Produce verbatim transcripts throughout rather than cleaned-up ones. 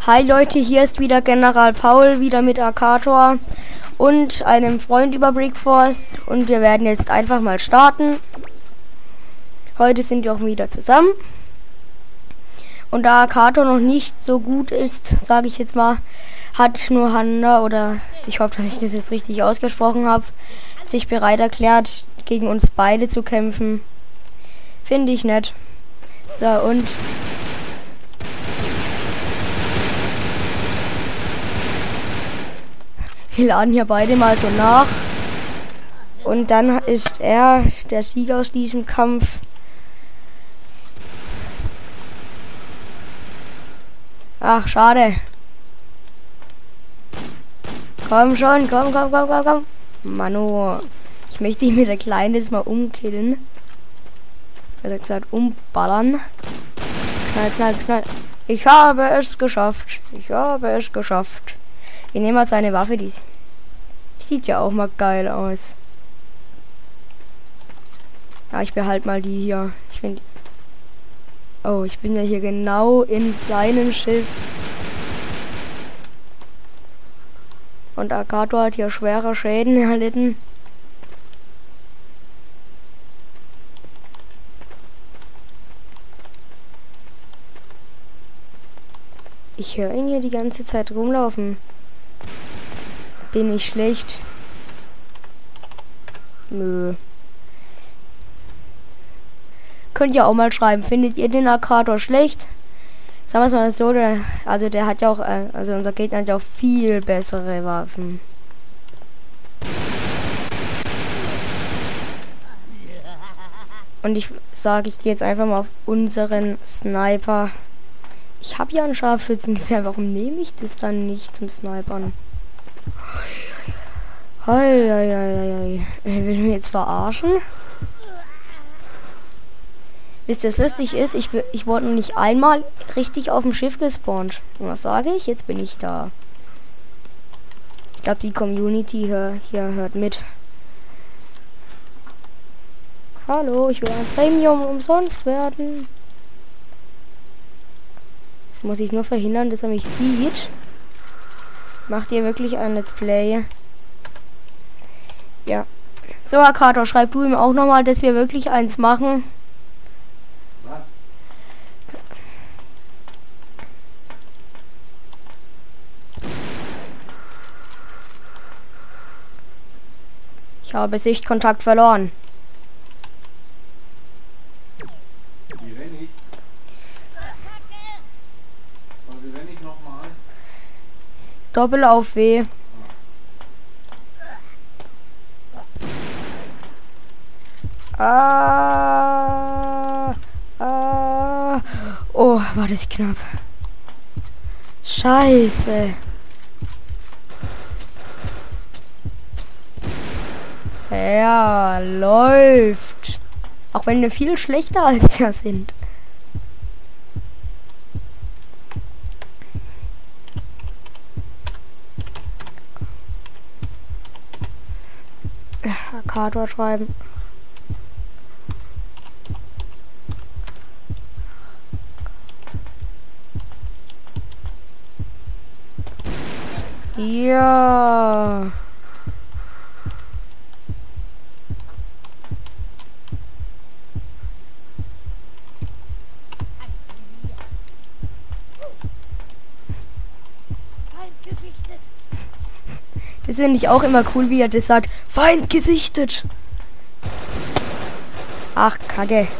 Hi Leute, hier ist wieder General Paul, wieder mit Akator und einem Freund über Brickforce und wir werden jetzt einfach mal starten. Heute sind wir auch wieder zusammen. Und da Akator noch nicht so gut ist, sage ich jetzt mal, hat nur Handa, oder ich hoffe, dass ich das jetzt richtig ausgesprochen habe, sich bereit erklärt, gegen uns beide zu kämpfen. Finde ich nett. So, und wir laden hier beide mal so nach. Und dann ist er der Sieger aus diesem Kampf. Ach, schade. Komm schon, komm, komm, komm, komm, komm. Mano, ich möchte ihn mit der Kleinen jetzt mal umkillen. Er hat gesagt, umballern. Knall, knall, knall. Ich habe es geschafft. Ich habe es geschafft. Wir nehmen mal seine Waffe, die, die sieht ja auch mal geil aus. Ja, ich behalte mal die hier. Ich finde. Oh, ich bin ja hier genau in seinem Schiff. Und Akator hat hier schwere Schäden erlitten. Ich höre ihn hier die ganze Zeit rumlaufen. Bin ich schlecht? Nö. Könnt ihr auch mal schreiben, findet ihr den Akator schlecht? Sagen wir es mal so, der, also der hat ja auch, äh, also unser Gegner hat ja auch viel bessere Waffen. Und ich sage, ich gehe jetzt einfach mal auf unseren Sniper. Ich habe ja ein Scharfschützengewehr, warum nehme ich das dann nicht zum Snipern? Hei, hei, hei, hei. Will mich jetzt verarschen? Wisst ihr, was lustig ist? Ich, ich wurde noch nicht einmal richtig auf dem Schiff gespawnt. Und was sage ich? Jetzt bin ich da. Ich glaube, die Community hier, hier hört mit. Hallo, ich will ein Premium umsonst werden. Jetzt muss ich nur verhindern, dass er mich sieht. Macht ihr wirklich ein Let's Play? Ja. So, Akator, schreib du ihm auch nochmal, dass wir wirklich eins machen. Was? Ich habe Sichtkontakt verloren. Wie wenn ich? Also wenn ich nochmal? Doppel auf W. Ah, ah. Oh, war das knapp. Scheiße. Ja, läuft. Auch wenn wir viel schlechter als der sind. Akator schreiben. Ja. Das finde ich auch immer cool, wie er das sagt. Feind gesichtet. Ach, Kacke.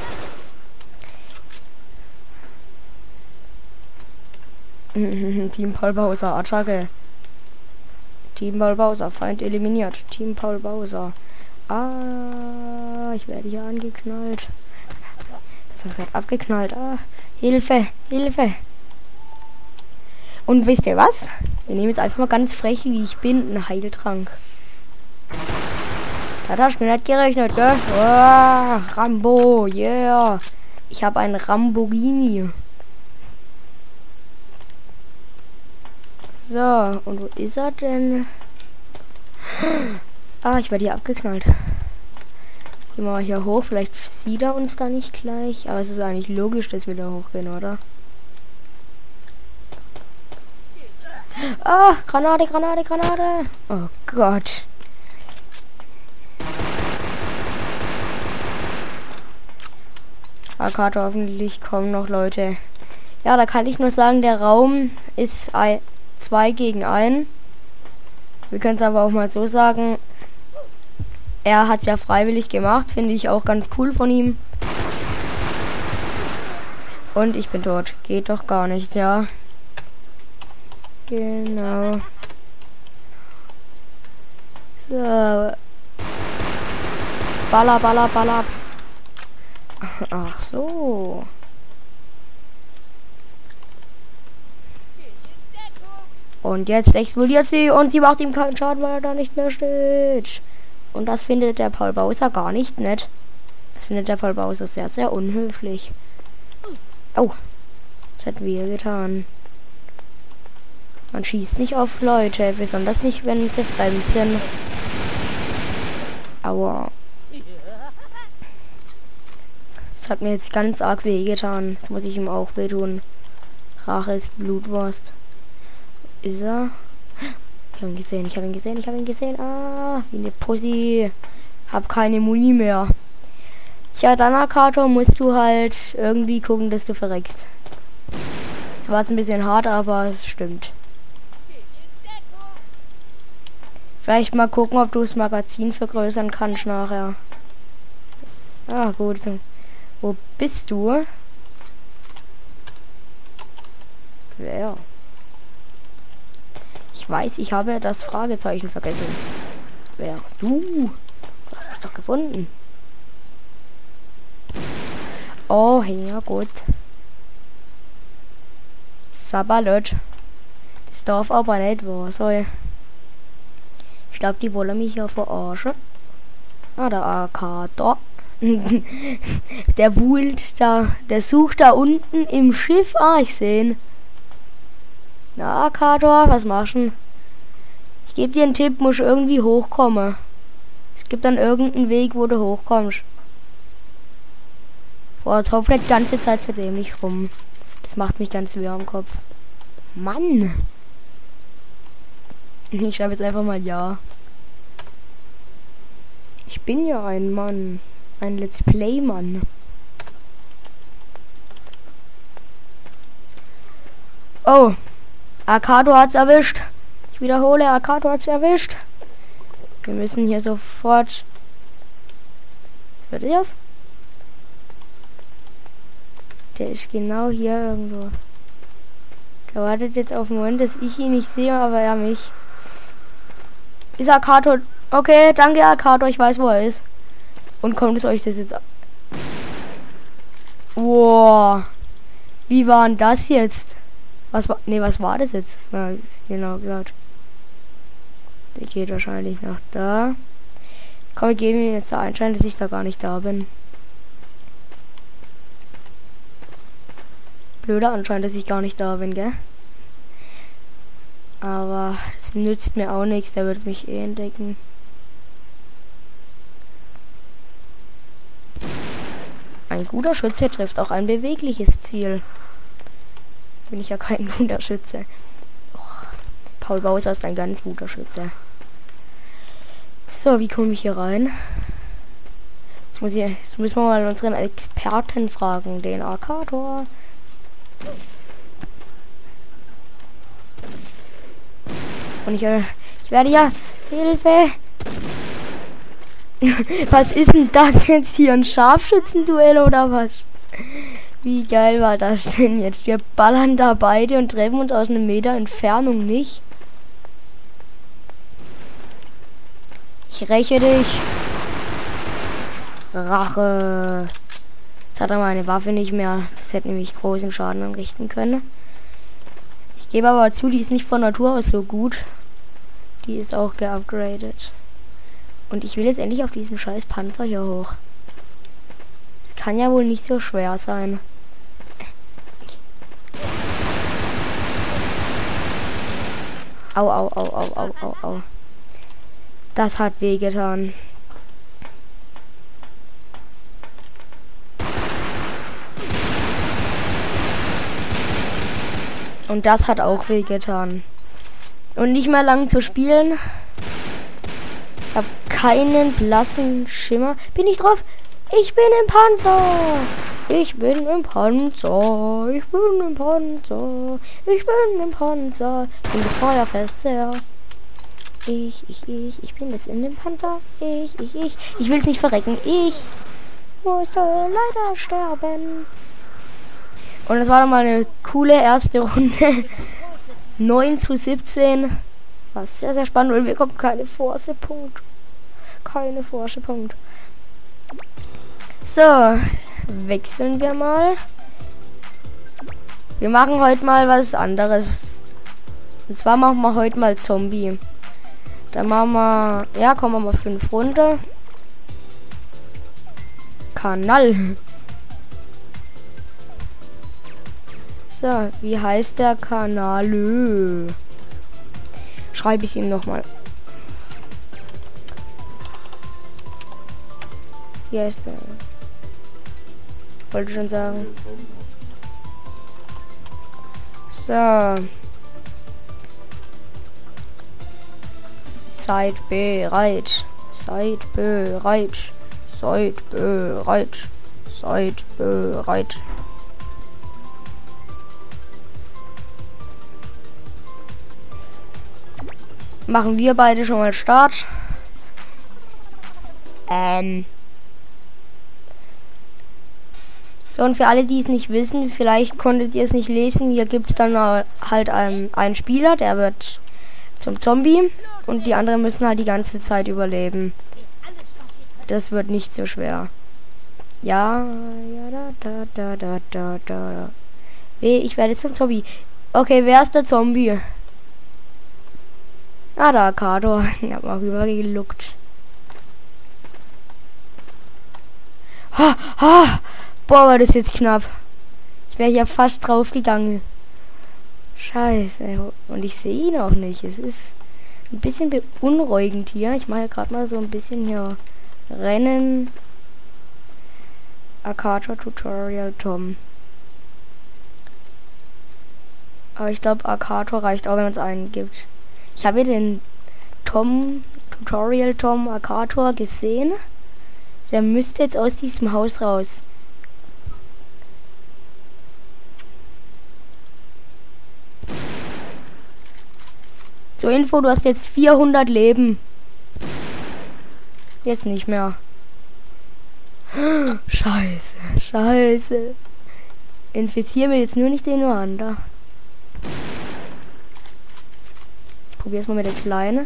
Team Paul Bowser, Attacke. Team Paul Bowser, Feind eliminiert. Team Paul Bowser. Ah, ich werde hier angeknallt. Das hat gerade abgeknallt. Ah, Hilfe, Hilfe. Und wisst ihr was? Wir nehmen jetzt einfach mal ganz frech, wie ich bin, einen Heiltrank. Das hast du nicht gerechnet, gell? Oh, Rambo, yeah. Ich habe einen Ramborghini. So, und wo ist er denn? Ah, ich werde hier abgeknallt. Gehen wir mal hier hoch, vielleicht sieht er uns da nicht gleich. Aber es ist eigentlich logisch, dass wir da hochgehen, oder? Ah, Granate, Granate, Granate. Oh Gott. Akato, hoffentlich kommen noch Leute. Ja, da kann ich nur sagen, der Raum ist zwei gegen ein. Wir können es aber auch mal so sagen. Er hat es ja freiwillig gemacht, finde ich auch ganz cool von ihm. Und ich bin tot. Geht doch gar nicht, ja. Genau. So. Baller, baller, baller. Ach so. Und jetzt explodiert sie und sie macht ihm keinen Schaden, weil er da nicht mehr steht. Und das findet der Paul Bowser gar nicht nett. Das findet der Paul Bowser sehr, sehr unhöflich. Oh, das hat weh getan. Man schießt nicht auf Leute, besonders nicht, wenn sie fremd sind. Aua. Das hat mir jetzt ganz arg weh getan. Jetzt muss ich ihm auch weh tun. Rache ist Blutwurst. Ist er? Ich habe ihn gesehen, ich habe ihn gesehen, ich habe ihn gesehen. Ah, wie eine Pussy. Hab keine Muni mehr. Tja, dann, Akato, musst du halt irgendwie gucken, dass du verreckst. Das war jetzt ein bisschen hart, aber es stimmt. Vielleicht mal gucken, ob du das Magazin vergrößern kannst nachher. Ah, gut. Wo bist du? Wer? Ich weiß, ich habe das Fragezeichen vergessen. Wer? Du? Du hast mich doch gefunden. Oh, ja gut. Sabalot. Das darf aber nicht wahr sein. Ich glaube, die wollen mich ja verarschen. Ah, der Akato. Der buhlt da. Der sucht da unten im Schiff. Ah, ich sehe ihn. Na, Akato, was machst du? Ich gebe dir einen Tipp, musst irgendwie hochkommen. Es gibt dann irgendeinen Weg, wo du hochkommst. Boah, jetzt hoffe ich die ganze Zeit so dämlich rum. Das macht mich ganz weh am Kopf. Mann! Ich schreibe jetzt einfach mal ja. Ich bin ja ein Mann. Ein Let's Play-Mann. Oh. Akato hat's erwischt. Ich wiederhole, Akato hat's erwischt. Wir müssen hier sofort... Hört ihr das? Der ist genau hier irgendwo. Der wartet jetzt auf den Moment, dass ich ihn nicht sehe, aber er mich. Ist Akato... Okay, danke Akato, ich weiß, wo er ist. Und kommt es euch das jetzt... Wow. Wie war denn das jetzt? Was war... Ne, was war das jetzt? Ja, genau gesagt. Der geht wahrscheinlich nach da. Komm, wir geben ihm jetzt da Einschein, dass ich da gar nicht da bin. Blöder Anschein, dass ich gar nicht da bin, gell? Aber das nützt mir auch nichts, der wird mich eh entdecken. Ein guter Schütze trifft auch ein bewegliches Ziel. Bin ich ja kein guter Schütze. Oh, Paul Bowser ist ein ganz guter Schütze. So, wie komme ich hier rein? Jetzt, muss ich, jetzt müssen wir mal unseren Experten fragen, den Akato. Und ich, ich werde ja... Hilfe! Was ist denn das jetzt hier? Ein Scharfschützenduell oder was? Wie geil war das denn jetzt? Wir ballern da beide und treffen uns aus einem Meter Entfernung nicht. Ich räche dich. Rache. Jetzt hat er meine Waffe nicht mehr. Das hätte nämlich großen Schaden anrichten können. Ich gebe aber zu, die ist nicht von Natur aus so gut. Die ist auch geupgradet. Und ich will jetzt endlich auf diesen scheiß Panzer hier hoch. Das kann ja wohl nicht so schwer sein. Au, au, au, au, au, au, au. Das hat wehgetan. Und das hat auch wehgetan. Und nicht mehr lang zu spielen. Ich habe keinen blassen Schimmer. Bin ich drauf? Ich bin im Panzer. Ich bin im Panzer. Ich bin im Panzer. Ich bin im Panzer. Ich bin das Feuerfässer. Ich, ich, ich. Ich bin jetzt in dem Panzer. Ich, ich, ich. Ich will es nicht verrecken. Ich musste leider sterben. Und das war dann mal eine coole erste Runde. neun zu siebzehn. War sehr, sehr spannend. Und wir kommen keine Force-Punkt. Keine Force-Punkt. So, wechseln wir mal. Wir machen heute mal was anderes. Und zwar machen wir heute mal Zombie. Dann machen wir, ja, kommen wir mal fünf runter. Kanal. So, wie heißt der Kanal? Schreibe ich ihm nochmal. Wie heißt der? Wollte schon sagen. So. Seid bereit. Seid bereit. Seid bereit. Seid bereit. Machen wir beide schon mal Start. Ähm. So, und für alle, die es nicht wissen, vielleicht konntet ihr es nicht lesen, hier gibt es dann halt einen, einen Spieler, der wird zum Zombie und die anderen müssen halt die ganze Zeit überleben. Das wird nicht so schwer. Ja, ja, da, da, da, da, da, da. Weh, ich werde zum Zombie. Okay, wer ist der Zombie? Ah, da, Kato. Ich hab mal rüber geluckt. Ha, ha! Boah, war das jetzt knapp. Ich wäre ja fast drauf gegangen. Scheiße. Und ich sehe ihn auch nicht. Es ist ein bisschen beunruhigend hier. Ich mache ja gerade mal so ein bisschen hier Rennen. Akator Tutorial Tom. Aber ich glaube, Akator reicht auch, wenn man es eingibt. Ich habe den Tom, Tutorial Tom Akator gesehen. Der müsste jetzt aus diesem Haus raus. Zur Info, du hast jetzt vierhundert Leben. Jetzt nicht mehr. Scheiße, scheiße. Infizieren wir jetzt nur nicht den Ruanda. Ich probiere es mal mit der Kleine.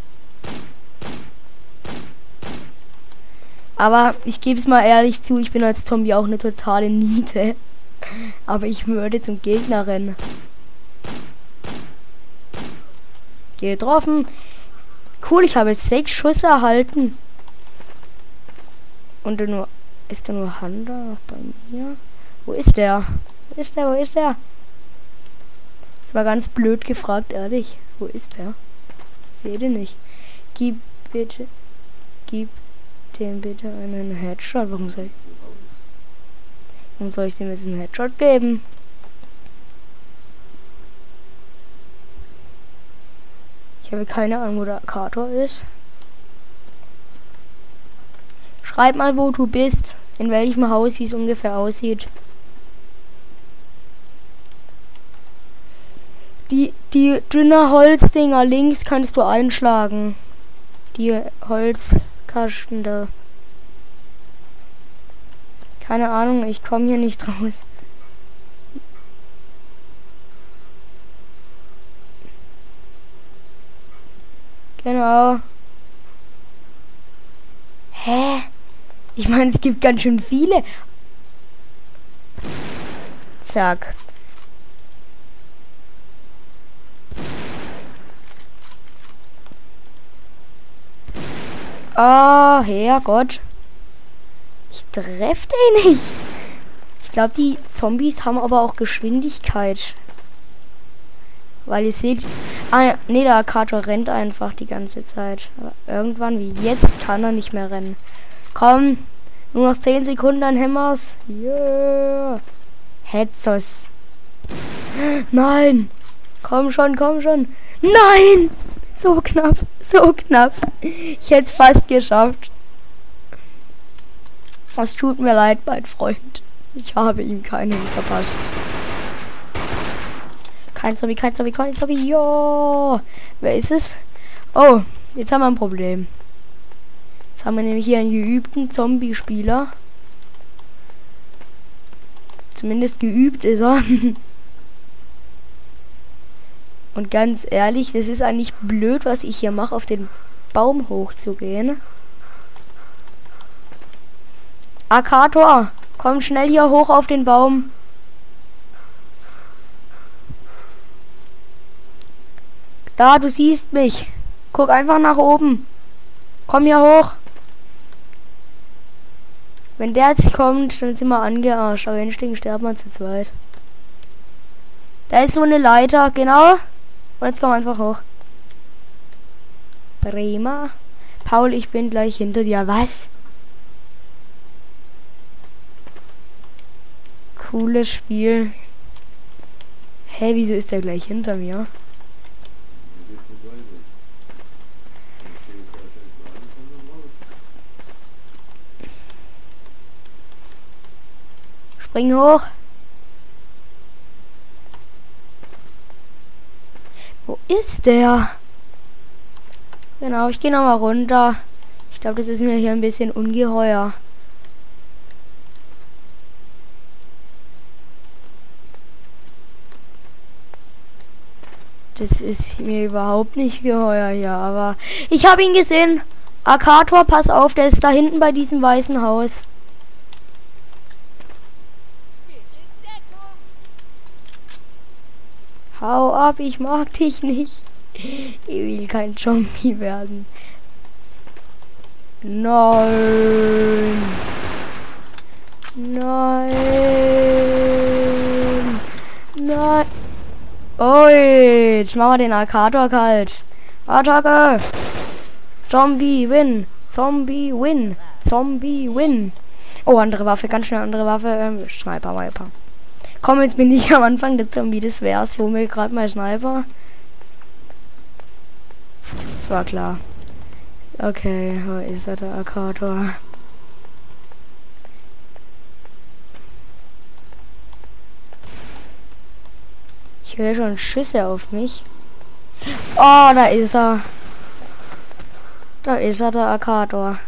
Aber ich gebe es mal ehrlich zu, ich bin als Zombie auch eine totale Niete. Aber ich würde zum Gegner rennen. Getroffen. Cool, ich habe jetzt sechs Schüsse erhalten. Und nur ist da nur Hunter bei mir? Wo ist der? Wo ist der? Wo ist der? Das war ganz blöd gefragt, ehrlich. Wo ist der? Sehe den nicht. Gib bitte. Gib dem bitte einen Headshot. Warum soll ich? Warum soll ich dem jetzt einen Headshot geben? Ich habe keine Ahnung, wo der Akator ist. Schreib mal, wo du bist. In welchem Haus, wie es ungefähr aussieht. Die, die dünne Holzdinger links kannst du einschlagen. Die Holzkasten da. Keine Ahnung, ich komme hier nicht raus. Genau. Hä? Ich meine, es gibt ganz schön viele. Zack. Oh, Herrgott. Ich treffe den nicht. Ich glaube, die Zombies haben aber auch Geschwindigkeit. Weil ihr seht... Ah, nee, der Akator rennt einfach die ganze Zeit. Aber irgendwann, wie jetzt, kann er nicht mehr rennen. Komm, nur noch zehn Sekunden, dann Hämmers. Yeah. Hetzos. Nein. Komm schon, komm schon. Nein! So knapp, so knapp. Ich hätte es fast geschafft. Es tut mir leid, mein Freund. Ich habe ihm keinen verpasst. Kein Zombie, kein Zombie, kein Zombie. Jo! Wer ist es? Oh, jetzt haben wir ein Problem. Jetzt haben wir nämlich hier einen geübten Zombie-Spieler. Zumindest geübt ist er. Und ganz ehrlich, das ist eigentlich blöd, was ich hier mache, auf den Baum hochzugehen. Akator, komm schnell hier hoch auf den Baum. Da, du siehst mich. Guck einfach nach oben. Komm hier hoch. Wenn der jetzt kommt, dann sind wir angearscht. Aber wenn stehen, sterben wir zu zweit. Da ist so eine Leiter, genau. Und jetzt komm einfach hoch. Prima. Paul, ich bin gleich hinter dir. Was? Cooles Spiel. Hä, hey, wieso ist der gleich hinter mir? Spring hoch. Wo ist der? Genau, ich gehe nochmal runter. Ich glaube, das ist mir hier ein bisschen ungeheuer. Das ist mir überhaupt nicht geheuer hier, aber ich habe ihn gesehen. Akator, pass auf, der ist da hinten bei diesem weißen Haus. Hau ab, ich mag dich nicht. Ich will kein Zombie werden. Nein. Nein. Nein. Oh, jetzt machen wir den Akator kalt. Attacke. Zombie win. Zombie win. Zombie win. Oh, andere Waffe, ganz schnell andere Waffe. Ähm, Sniper, Viper. Komm, jetzt bin ich am Anfang der Zombie, das wär's. Ich hole mir gerade mal Sniper. Das war klar. Okay, wo ist er, der Akator? Ich höre schon Schüsse auf mich. Oh, da ist er. Da ist er, der Akator.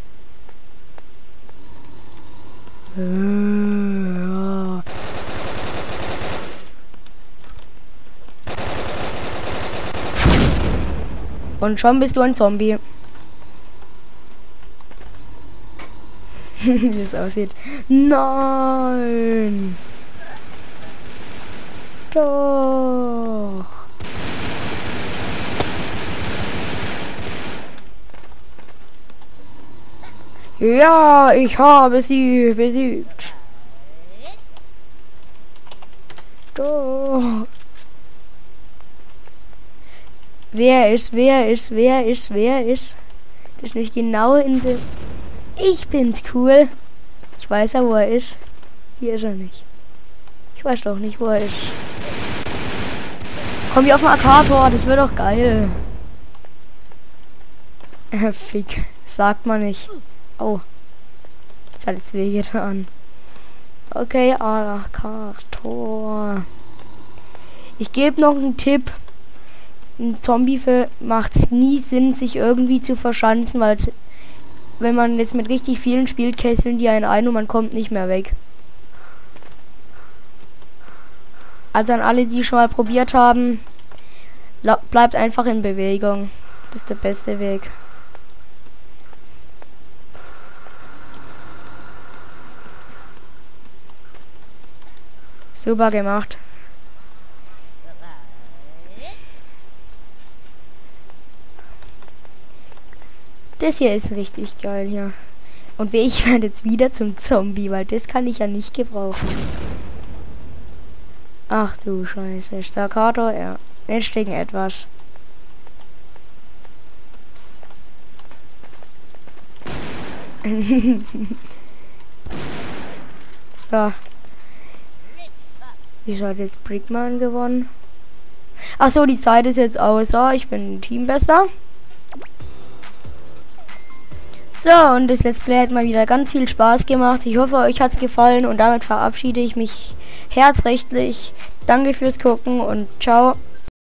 Ja. Und schon bist du ein Zombie. Wie das aussieht. Nein. Doch. Ja, ich habe sie besiegt. Doch. Wer ist, wer ist, wer ist, wer ist? Das ist nicht genau in dem... Ich bin's, cool. Ich weiß ja, wo er ist. Hier ist er nicht. Ich weiß doch nicht, wo er ist. Komm hier auf den Akator, das wird doch geil. Äh, Fick. Sagt man nicht. Oh. Das hat jetzt wehgetan. Okay, Akator. Ich gebe noch einen Tipp. Ein Zombie-Film macht es nie Sinn, sich irgendwie zu verschanzen, weil wenn man jetzt mit richtig vielen spielt, kesseln die einen ein und man kommt nicht mehr weg. Also an alle, die schon mal probiert haben, bleibt einfach in Bewegung. Das ist der beste Weg. Super gemacht. Das hier ist richtig geil hier. Und ich werde jetzt wieder zum Zombie, weil das kann ich ja nicht gebrauchen. Ach du Scheiße. Staccato, ja. Jetzt gegen etwas. So. Wieso hat jetzt Brickman gewonnen? Ach so, die Zeit ist jetzt aus. So, ich bin Teambester. So, und das Let's Play hat mal wieder ganz viel Spaß gemacht. Ich hoffe, euch hat es gefallen und damit verabschiede ich mich herzrechtlich. Danke fürs Gucken und ciao.